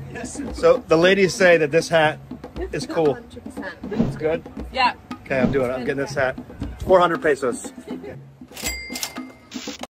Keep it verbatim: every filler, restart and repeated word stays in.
So the ladies say that this hat is cool. one hundred percent. It's good? Yeah. Okay, I'm doing it. I'm getting this hat. four hundred pesos.